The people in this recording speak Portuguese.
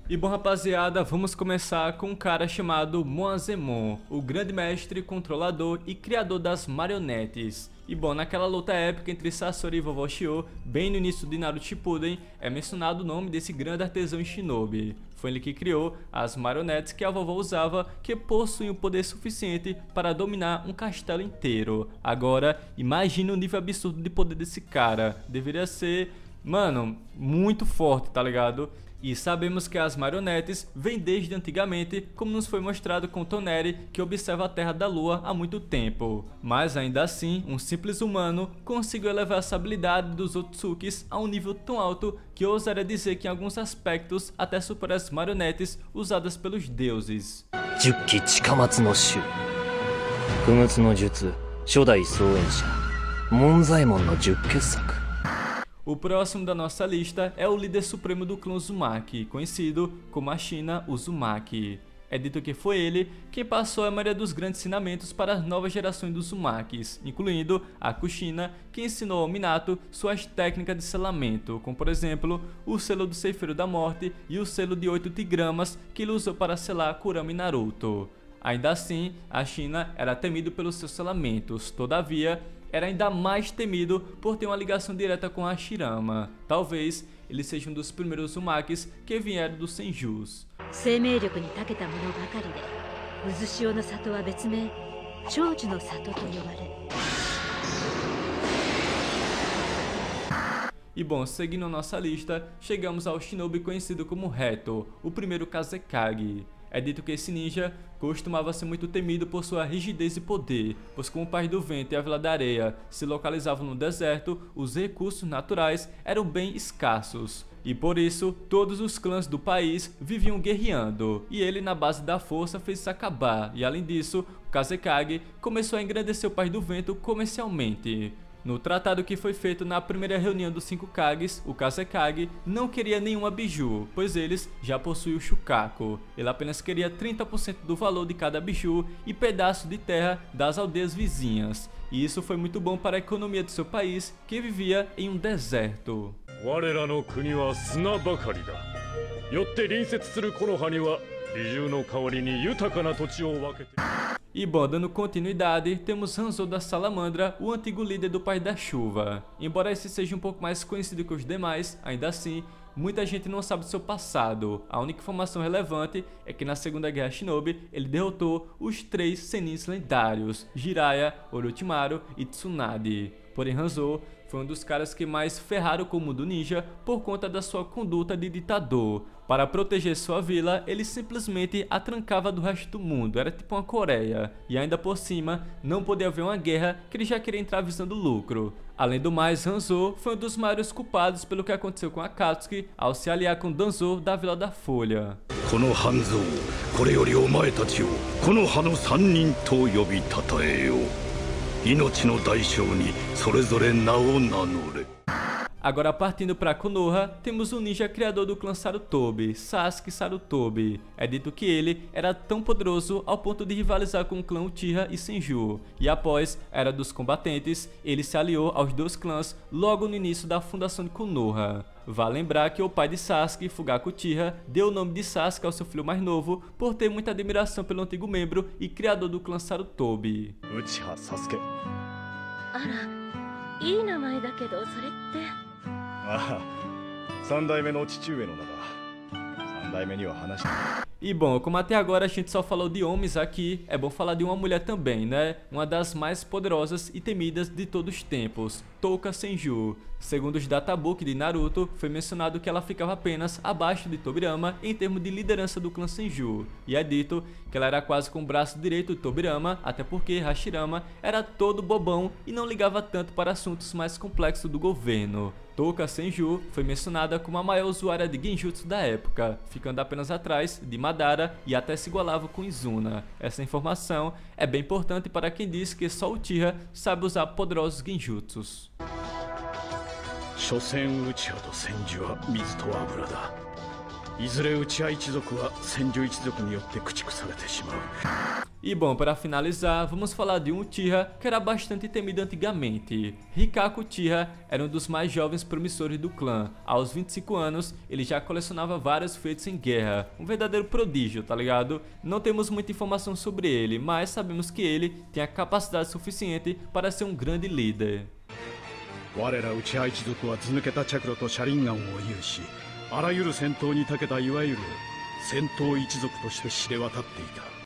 E bom, rapaziada, vamos começar com um cara chamado Moazemon, o grande mestre, controlador e criador das marionetes. E bom, naquela luta épica entre Sasori e Vovó Shio, bem no início de Naruto Shippuden, é mencionado o nome desse grande artesão shinobi. Foi ele que criou as marionetes que a vovó usava, que possuem o poder suficiente para dominar um castelo inteiro. Agora, imagine o nível absurdo de poder desse cara. Deveria ser, mano, muito forte, tá ligado? E sabemos que as marionetes vêm desde antigamente, como nos foi mostrado com Toneri, que observa a Terra da Lua há muito tempo. Mas ainda assim, um simples humano conseguiu elevar essa habilidade dos Otsukis a um nível tão alto que eu ousaria dizer que em alguns aspectos até supera as marionetes usadas pelos deuses. Jukki Chikamatsu no Shu, Fumutsu no Jutsu, Shodai Souensha, Monzaemon no Jukketsuku. O próximo da nossa lista é o líder supremo do clã Uzumaki, conhecido como a Shina Uzumaki. É dito que foi ele quem passou a maioria dos grandes ensinamentos para as novas gerações dos Uzumakis, incluindo a Kushina, que ensinou ao Minato suas técnicas de selamento, como por exemplo o selo do Ceifeiro da Morte e o selo de 8 tigramas que ele usou para selar Kurama e Naruto. Ainda assim, a Shina era temido pelos seus selamentos, todavia era ainda mais temido por ter uma ligação direta com a Hashirama. Talvez ele seja um dos primeiros Uzumakis que vieram dos Senjus. E bom, seguindo nossa lista, chegamos ao shinobi conhecido como Heto, o primeiro Kazekage. É dito que esse ninja costumava ser muito temido por sua rigidez e poder, pois como o País do Vento e a Vila da Areia se localizavam no deserto, os recursos naturais eram bem escassos. E por isso, todos os clãs do país viviam guerreando, e ele na base da força fez isso acabar, e além disso, o Kazekage começou a engrandecer o País do Vento comercialmente. No tratado que foi feito na primeira reunião dos 5 Kages, o Kazekage não queria nenhuma biju, pois eles já possuíam o Shukaku. Ele apenas queria 30% do valor de cada biju e pedaço de terra das aldeias vizinhas. E isso foi muito bom para a economia do seu país, que vivia em um deserto. E bom, dando continuidade, temos Hanzo da Salamandra, o antigo líder do País da Chuva. Embora esse seja um pouco mais conhecido que os demais, ainda assim, muita gente não sabe do seu passado. A única informação relevante é que na Segunda Guerra Shinobi, ele derrotou os 3 senins lendários, Jiraiya, Orochimaru e Tsunade. Porém, Hanzo foi um dos caras que mais ferraram com o mundo ninja por conta da sua conduta de ditador. Para proteger sua vila, ele simplesmente a trancava do resto do mundo, era tipo uma Coreia. E ainda por cima, não podia haver uma guerra que ele já queria entrar visando lucro. Além do mais, Hanzo foi um dos maiores culpados pelo que aconteceu com Akatsuki ao se aliar com Danzo da Vila da Folha. Kono Hanzo, kore yori omae tachi o kono ha no 3 nin to yobi tatae yo. Inochi no daishou ni sorezore na o nanore. Agora partindo para Konoha, temos o ninja criador do clã Sarutobi, Sasuke Sarutobi. É dito que ele era tão poderoso ao ponto de rivalizar com o clã Uchiha e Senju. E após a Era dos Combatentes, ele se aliou aos 2 clãs logo no início da fundação de Konoha. Vale lembrar que o pai de Sasuke, Fugaku Uchiha, deu o nome de Sasuke ao seu filho mais novo por ter muita admiração pelo antigo membro e criador do clã Sarutobi. Uchiha Sasuke. Ara, ii namae da kedo, sore tte. Ah, 3代目の父上の名だ。3代目には話した。 E bom, como até agora a gente só falou de homens aqui, é bom falar de uma mulher também, né? Uma das mais poderosas e temidas de todos os tempos, Touka Senju. Segundo os databook de Naruto, foi mencionado que ela ficava apenas abaixo de Tobirama em termos de liderança do clã Senju. E é dito que ela era quase com o braço direito de Tobirama, até porque Hashirama era todo bobão e não ligava tanto para assuntos mais complexos do governo. Touka Senju foi mencionada como a maior usuária de Genjutsu da época, ficando apenas atrás de Madara e até se igualava com Izuna. Essa informação é bem importante para quem diz que só Uchiha sabe usar poderosos Genjutsus. 所詮内葉と千住は水と油だ。いずれ内葉一族は千住一族によって駆逐されてしまう。 E bom, para finalizar, vamos falar de um Uchiha que era bastante temido antigamente. Hikaku Uchiha era um dos mais jovens promissores do clã. Aos 25 anos, ele já colecionava vários feitos em guerra. Um verdadeiro prodígio, tá ligado? Não temos muita informação sobre ele, mas sabemos que ele tem a capacidade suficiente para ser um grande líder. 我ら内派一族は図抜けた着路と車輪眼を有し、あらゆる戦闘に長けたいわゆる戦闘一族として知れ渡っていた。